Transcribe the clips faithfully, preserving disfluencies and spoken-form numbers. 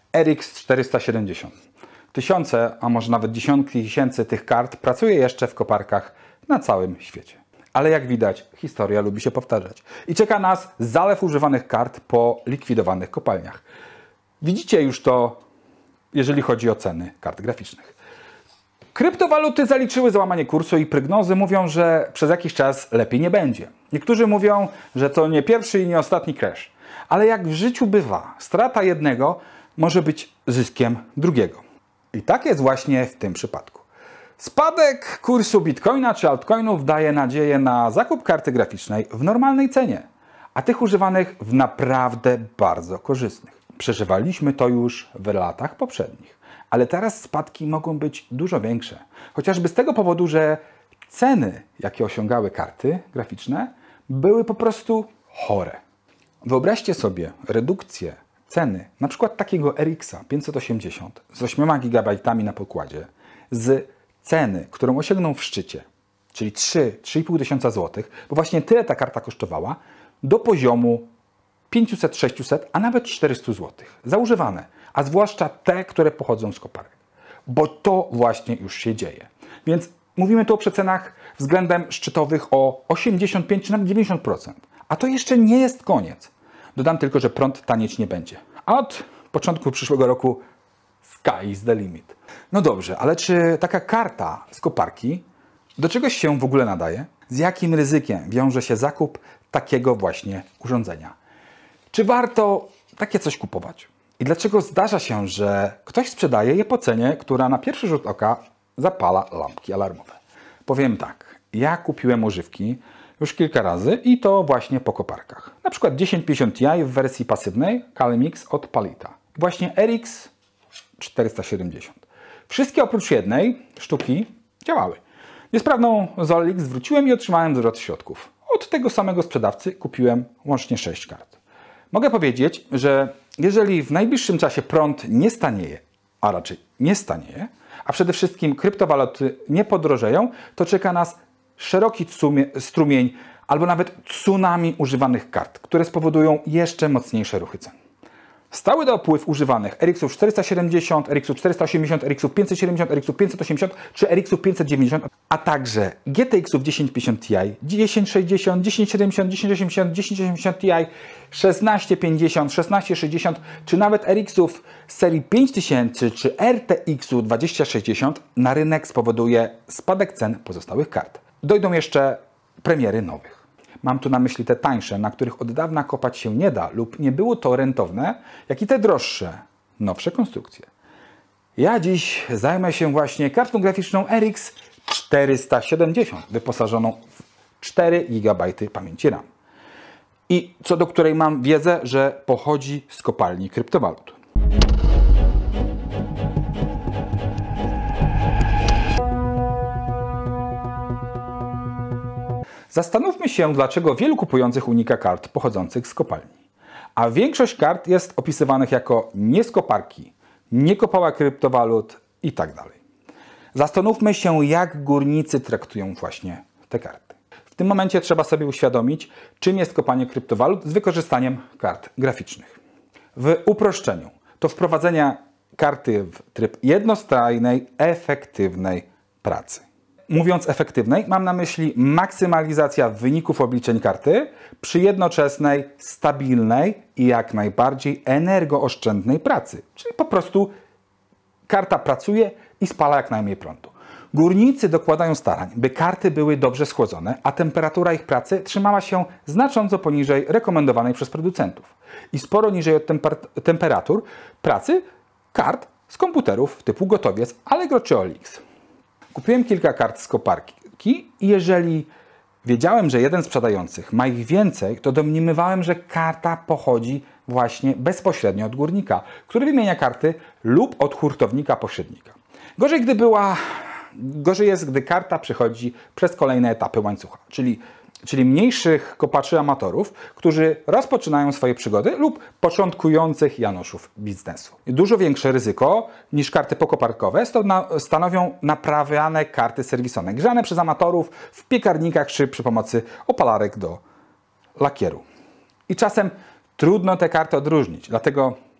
R X czterysta siedemdziesiąt. Tysiące, a może nawet dziesiątki tysięcy tych kart pracuje jeszcze w koparkach na całym świecie. Ale jak widać, historia lubi się powtarzać. I czeka nas zalew używanych kart po likwidowanych kopalniach. Widzicie już to, jeżeli chodzi o ceny kart graficznych. Kryptowaluty zaliczyły załamanie kursu i prognozy mówią, że przez jakiś czas lepiej nie będzie. Niektórzy mówią, że to nie pierwszy i nie ostatni crash. Ale jak w życiu bywa, strata jednego może być zyskiem drugiego. I tak jest właśnie w tym przypadku. Spadek kursu bitcoina czy altcoinów daje nadzieję na zakup karty graficznej w normalnej cenie, a tych używanych w naprawdę bardzo korzystnych. Przeżywaliśmy to już w latach poprzednich, ale teraz spadki mogą być dużo większe. Chociażby z tego powodu, że ceny, jakie osiągały karty graficzne, były po prostu chore. Wyobraźcie sobie redukcję ceny na przykład takiego R X pięćset osiemdziesiąt z ośmioma gigabajtami na pokładzie z ceny, którą osiągnął w szczycie, czyli trzy do trzech i pół tysiąca złotych, bo właśnie tyle ta karta kosztowała, do poziomu pięćset sześćset, a nawet czterysta złotych za używane, a zwłaszcza te, które pochodzą z koparek, bo to właśnie już się dzieje. Więc mówimy tu o przecenach względem szczytowych o osiemdziesiąt pięć czy nawet dziewięćdziesiąt procent, a to jeszcze nie jest koniec. Dodam tylko, że prąd tanieć nie będzie, a od początku przyszłego roku sky is the limit. No dobrze, ale czy taka karta z koparki do czegoś się w ogóle nadaje? Z jakim ryzykiem wiąże się zakup takiego właśnie urządzenia? Czy warto takie coś kupować? I dlaczego zdarza się, że ktoś sprzedaje je po cenie, która na pierwszy rzut oka zapala lampki alarmowe? Powiem tak, ja kupiłem używki już kilka razy i to właśnie po koparkach. Na przykład tysiąc pięćdziesiąt Ti w wersji pasywnej Calemix od Palita. Właśnie R X czterysta siedemdziesiąt. Wszystkie oprócz jednej sztuki działały. Niesprawną Zolix zwróciłem i otrzymałem zwrot środków. Od tego samego sprzedawcy kupiłem łącznie sześć kart. Mogę powiedzieć, że jeżeli w najbliższym czasie prąd nie stanieje, a raczej nie stanieje, a przede wszystkim kryptowaluty nie podrożeją, to czeka nas szeroki strumień albo nawet tsunami używanych kart, które spowodują jeszcze mocniejsze ruchy cen. Stały dopływ używanych R X czterysta siedemdziesiąt, R X czterysta osiemdziesiąt, R X pięćset siedemdziesiąt, R X pięćset osiemdziesiąt czy R X pięćset dziewięćdziesiąt, a także G T X tysiąc pięćdziesiąt Ti, tysiąc sześćdziesiąt, tysiąc siedemdziesiąt, tysiąc osiemdziesiąt, tysiąc osiemdziesiąt Ti, szesnaście pięćdziesiąt, szesnaście sześćdziesiąt, czy nawet R X-ów z serii pięć tysięcy czy R T X dwadzieścia sześćdziesiąt na rynek spowoduje spadek cen pozostałych kart. Dojdą jeszcze premiery nowych. Mam tu na myśli te tańsze, na których od dawna kopać się nie da lub nie było to rentowne, jak i te droższe, nowsze konstrukcje. Ja dziś zajmę się właśnie kartą graficzną R X czterysta siedemdziesiąt, wyposażoną w cztery gigabajty pamięci RAM. I co do której mam wiedzę, że pochodzi z kopalni kryptowalut. Zastanówmy się, dlaczego wielu kupujących unika kart pochodzących z kopalni. A większość kart jest opisywanych jako nie z koparki, nie kopała kryptowalut i tak dalej. Zastanówmy się, jak górnicy traktują właśnie te karty. W tym momencie trzeba sobie uświadomić, czym jest kopanie kryptowalut z wykorzystaniem kart graficznych. W uproszczeniu to wprowadzenie karty w tryb jednostajnej, efektywnej pracy. Mówiąc efektywnej, mam na myśli maksymalizacja wyników obliczeń karty przy jednoczesnej, stabilnej i jak najbardziej energooszczędnej pracy. Czyli po prostu karta pracuje i spala jak najmniej prądu. Górnicy dokładają starań, by karty były dobrze schłodzone, a temperatura ich pracy trzymała się znacząco poniżej rekomendowanej przez producentów i sporo niżej od temper temperatur pracy kart z komputerów typu gotowiec Allegro czy O L X. Kupiłem kilka kart z koparki i jeżeli wiedziałem, że jeden z sprzedających ma ich więcej, to domniemywałem, że karta pochodzi właśnie bezpośrednio od górnika, który wymienia karty lub od hurtownika pośrednika. Gorzej, gdy była, gorzej jest, gdy karta przechodzi przez kolejne etapy łańcucha, czyli, czyli mniejszych kopaczy amatorów, którzy rozpoczynają swoje przygody lub początkujących janoszów biznesu. Dużo większe ryzyko niż karty pokoparkowe stanowią naprawiane karty serwisowe, grzane przez amatorów w piekarnikach czy przy pomocy opalarek do lakieru. I czasem trudno te karty odróżnić, dlatego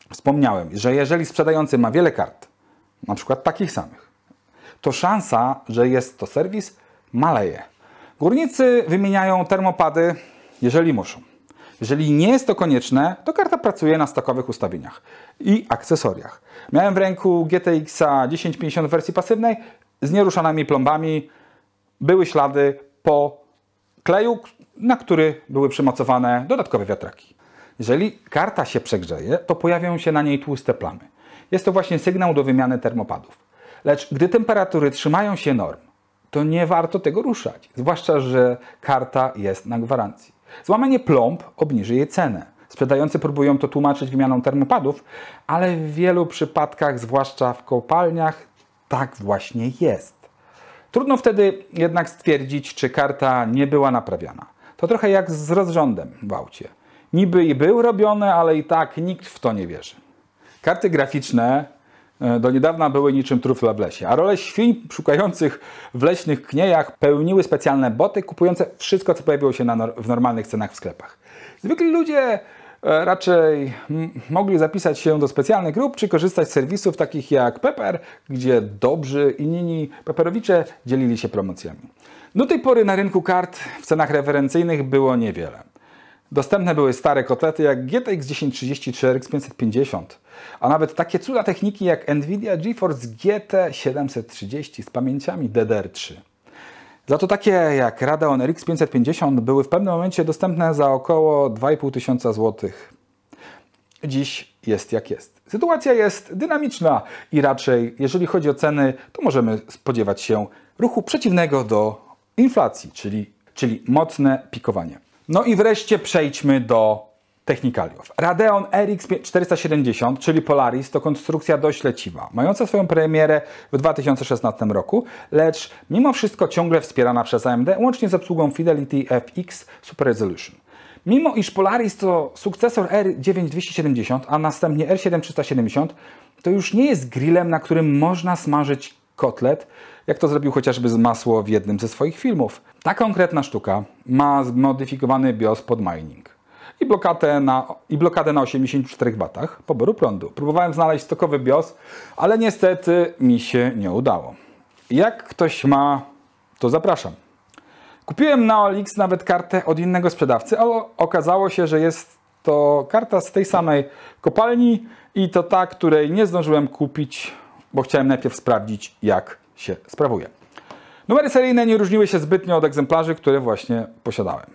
Wspomniałem, że jeżeli sprzedający ma wiele kart, na przykład takich samych, to szansa, że jest to serwis, maleje. Górnicy wymieniają termopady, jeżeli muszą. Jeżeli nie jest to konieczne, to karta pracuje na stokowych ustawieniach i akcesoriach. Miałem w ręku G T X tysiąc pięćdziesiąt w wersji pasywnej z nieruszanymi plombami. Były ślady po kleju, na który były przymocowane dodatkowe wiatraki. Jeżeli karta się przegrzeje, to pojawią się na niej tłuste plamy. Jest to właśnie sygnał do wymiany termopadów. Lecz gdy temperatury trzymają się norm, to nie warto tego ruszać, zwłaszcza że karta jest na gwarancji. Złamanie plomb obniży jej cenę. Sprzedający próbują to tłumaczyć wymianą termopadów, ale w wielu przypadkach, zwłaszcza w kopalniach, tak właśnie jest. Trudno wtedy jednak stwierdzić, czy karta nie była naprawiana. To trochę jak z rozrządem w aucie. Niby i był robiony, ale i tak nikt w to nie wierzy. Karty graficzne do niedawna były niczym trufla w lesie, a rolę świń szukających w leśnych kniejach pełniły specjalne boty kupujące wszystko, co pojawiło się na nor w normalnych cenach w sklepach. Zwykli ludzie raczej mogli zapisać się do specjalnych grup, czy korzystać z serwisów takich jak Pepper, gdzie dobrzy i nini peperowicze dzielili się promocjami. Do tej pory na rynku kart w cenach referencyjnych było niewiele. Dostępne były stare kotlety jak G T X tysiąc trzydzieści trzy R X pięćset pięćdziesiąt, a nawet takie cuda techniki jak Nvidia GeForce G T siedemset trzydzieści z pamięciami D D R trzy. Za to takie jak Radeon R X pięćset pięćdziesiąt były w pewnym momencie dostępne za około dwa i pół tysiąca złotych. Dziś jest jak jest. Sytuacja jest dynamiczna i raczej, jeżeli chodzi o ceny, to możemy spodziewać się ruchu przeciwnego do inflacji, czyli, czyli mocne pikowanie. No i wreszcie przejdźmy do technikaliów. Radeon R X czterysta siedemdziesiąt, czyli Polaris, to konstrukcja dość leciwa, mająca swoją premierę w dwa tysiące szesnastym roku, lecz mimo wszystko ciągle wspierana przez A M D, łącznie z obsługą Fidelity F X Super Resolution. Mimo iż Polaris to sukcesor R dziewięć dwieście siedemdziesiąt, a następnie R siedem trzysta siedemdziesiąt, to już nie jest grillem, na którym można smażyć kotlet, jak to zrobił chociażby z masło w jednym ze swoich filmów. Ta konkretna sztuka ma zmodyfikowany BIOS pod mining i blokadę na, i blokadę na osiemdziesięciu czterech watach poboru prądu. Próbowałem znaleźć stokowy BIOS, ale niestety mi się nie udało. Jak ktoś ma, to zapraszam. Kupiłem na O L X nawet kartę od innego sprzedawcy, ale okazało się, że jest to karta z tej samej kopalni i to ta, której nie zdążyłem kupić, bo chciałem najpierw sprawdzić, jak się sprawuje. Numery seryjne nie różniły się zbytnio od egzemplarzy, które właśnie posiadałem.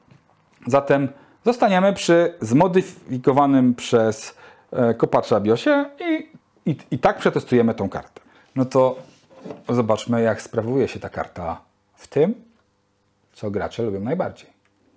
Zatem zostaniemy przy zmodyfikowanym przez kopacza BIOSie i, i, i tak przetestujemy tą kartę. No to zobaczmy, jak sprawuje się ta karta w tym, co gracze lubią najbardziej.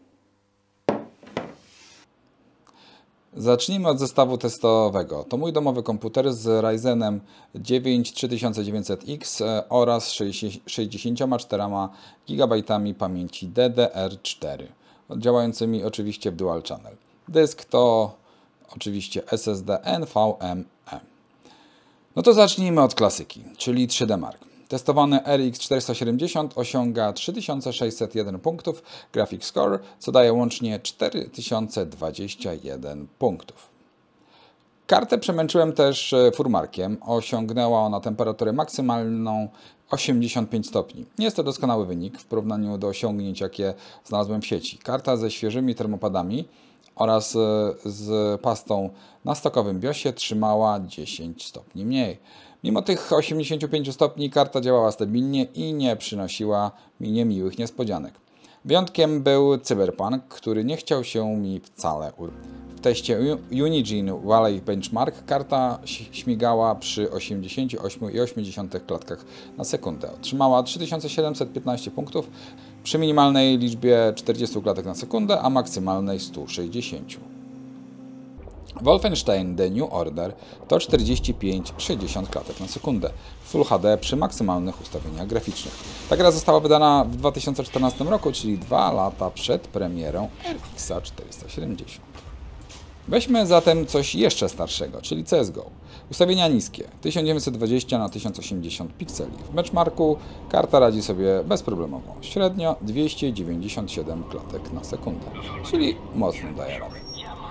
Zacznijmy od zestawu testowego. To mój domowy komputer z Ryzenem dziewięć trzy tysiące dziewięćset X oraz sześćdziesięcioma czterema gigabajtami pamięci D D R cztery, działającymi oczywiście w Dual Channel. Dysk to oczywiście S S D N V M e. No to zacznijmy od klasyki, czyli trzy D Mark. Testowany R X czterysta siedemdziesiąt osiąga trzy tysiące sześćset jeden punktów Graphics Score, co daje łącznie cztery tysiące dwadzieścia jeden punktów. Kartę przemęczyłem też furmarkiem. Osiągnęła ona temperaturę maksymalną osiemdziesiąt pięć stopni. Nie jest to doskonały wynik w porównaniu do osiągnięć, jakie znalazłem w sieci. Karta ze świeżymi termopadami oraz z pastą na stokowym BIOSie trzymała dziesięć stopni mniej. Mimo tych osiemdziesięciu pięciu stopni karta działała stabilnie i nie przynosiła mi niemiłych niespodzianek. Wyjątkiem był Cyberpunk, który nie chciał się mi wcale udać. W teście Unigine Valley Benchmark karta śmigała przy osiemdziesięciu ośmiu przecinek osiem klatkach na sekundę. Otrzymała trzy tysiące siedemset piętnaście punktów przy minimalnej liczbie czterdziestu klatek na sekundę, a maksymalnej stu sześćdziesięciu. Wolfenstein The New Order to czterdzieści pięć przecinek sześćdziesiąt klatek na sekundę w Full H D przy maksymalnych ustawieniach graficznych. Ta gra została wydana w dwa tysiące czternastym roku, czyli dwa lata przed premierą R X czterysta siedemdziesiąt. Weźmy zatem coś jeszcze starszego, czyli C S G O. Ustawienia niskie, tysiąc dziewięćset dwadzieścia na tysiąc osiemdziesiąt pikseli. W benchmarku karta radzi sobie bezproblemowo, średnio dwieście dziewięćdziesiąt siedem klatek na sekundę, czyli mocno daje radę.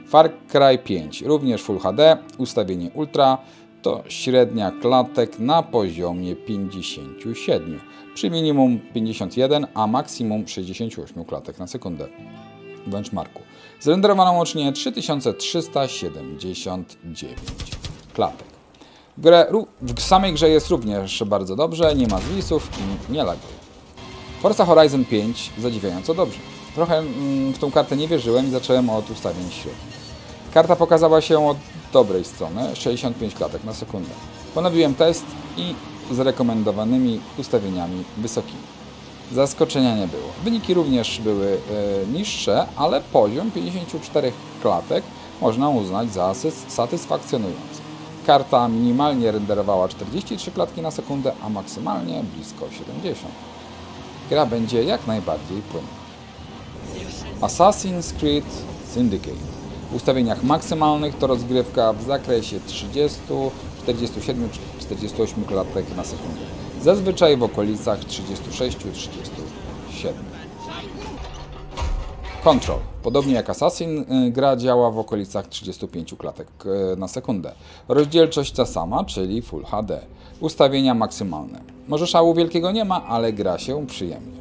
Far Cry pięć, również Full H D, ustawienie Ultra, to średnia klatek na poziomie pięćdziesiąt siedem, przy minimum pięćdziesiąt jeden, a maksimum sześćdziesiąt osiem klatek na sekundę w benchmarku. Zrenderowano łącznie trzy tysiące trzysta siedemdziesiąt dziewięć klatek. W, grę, w samej grze jest również bardzo dobrze, nie ma zwisów i nie laguje. Forza Horizon pięć zadziwiająco dobrze. Trochę mm, w tą kartę nie wierzyłem i zacząłem od ustawień średnich. Karta pokazała się od dobrej strony, sześćdziesiąt pięć klatek na sekundę. Ponowiłem test i z rekomendowanymi ustawieniami wysokimi. Zaskoczenia nie było. Wyniki również były e, niższe, ale poziom pięćdziesiąt cztery klatek można uznać za satysfakcjonujący. Karta minimalnie renderowała czterdzieści trzy klatki na sekundę, a maksymalnie blisko siedemdziesiąt. Gra będzie jak najbardziej płynna. Assassin's Creed Syndicate. W ustawieniach maksymalnych to rozgrywka w zakresie trzydziestu, czterdziestu siedmiu czy czterdziestu ośmiu klatek na sekundę. Zazwyczaj w okolicach trzydziestu sześciu do trzydziestu siedmiu. Control. Podobnie jak Assassin, gra działa w okolicach trzydziestu pięciu klatek na sekundę. Rozdzielczość ta sama, czyli Full H D. Ustawienia maksymalne. Może szału wielkiego nie ma, ale gra się przyjemnie.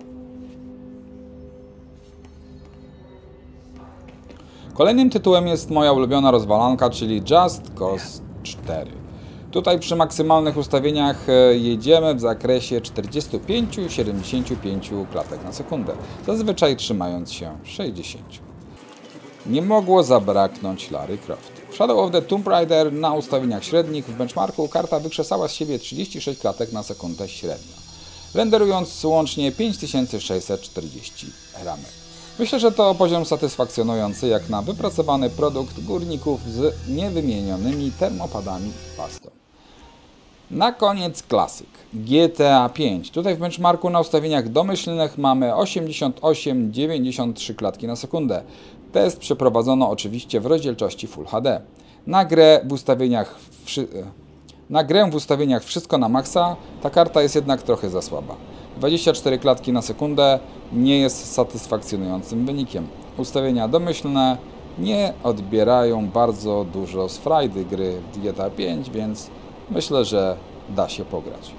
Kolejnym tytułem jest moja ulubiona rozwalanka, czyli Just Cause cztery. Tutaj przy maksymalnych ustawieniach jedziemy w zakresie czterdziestu pięciu do siedemdziesięciu pięciu klatek na sekundę, zazwyczaj trzymając się sześćdziesięciu. Nie mogło zabraknąć Lara Croft. W Shadow of the Tomb Raider na ustawieniach średnich w benchmarku karta wykrzesała z siebie trzydzieści sześć klatek na sekundę średnio, renderując łącznie pięć tysięcy sześćset czterdzieści ramek. Myślę, że to poziom satysfakcjonujący jak na wypracowany produkt górników z niewymienionymi termopadami i pastą. Na koniec klasyk G T A pięć. Tutaj w benchmarku na ustawieniach domyślnych mamy osiemdziesiąt osiem do dziewięćdziesięciu trzech klatki na sekundę. Test przeprowadzono oczywiście w rozdzielczości Full H D. Na grę w ustawieniach Na grę w ustawieniach wszystko na maksa, ta karta jest jednak trochę za słaba. dwadzieścia cztery klatki na sekundę nie jest satysfakcjonującym wynikiem. Ustawienia domyślne nie odbierają bardzo dużo z frajdy gry w G T A pięć, więc myślę, że da się pograć.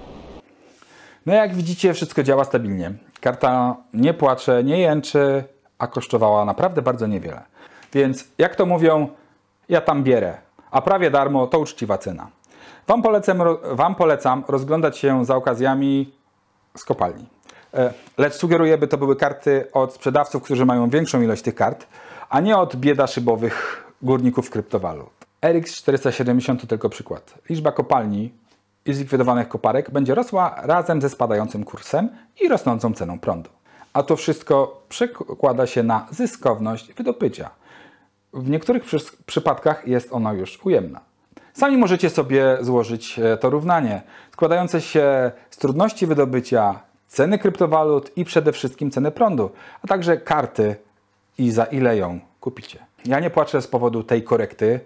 No jak widzicie, wszystko działa stabilnie. Karta nie płacze, nie jęczy, a kosztowała naprawdę bardzo niewiele. Więc jak to mówią, ja tam bierę, a prawie darmo to uczciwa cena. Wam polecam, wam polecam rozglądać się za okazjami z kopalni. Lecz sugeruję, by to były karty od sprzedawców, którzy mają większą ilość tych kart, a nie od biedaszybowych górników kryptowalut. R X czterysta siedemdziesiąt to tylko przykład. Liczba kopalni i zlikwidowanych koparek będzie rosła razem ze spadającym kursem i rosnącą ceną prądu. A to wszystko przekłada się na zyskowność wydobycia. W niektórych przy przypadkach jest ona już ujemna. Sami możecie sobie złożyć to równanie, składające się z trudności wydobycia, ceny kryptowalut i przede wszystkim ceny prądu, a także karty i za ile ją kupicie. Ja nie płaczę z powodu tej korekty,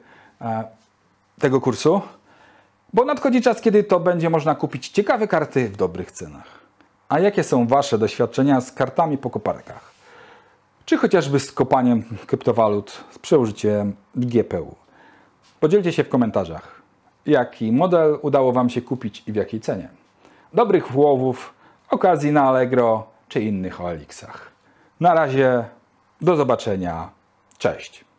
tego kursu, bo nadchodzi czas, kiedy to będzie można kupić ciekawe karty w dobrych cenach. A jakie są Wasze doświadczenia z kartami po koparkach? Czy chociażby z kopaniem kryptowalut z przełożyciem G P U? Podzielcie się w komentarzach, jaki model udało Wam się kupić i w jakiej cenie. Dobrych łowów, okazji na Allegro czy innych O L X-ach. Na razie, do zobaczenia, cześć!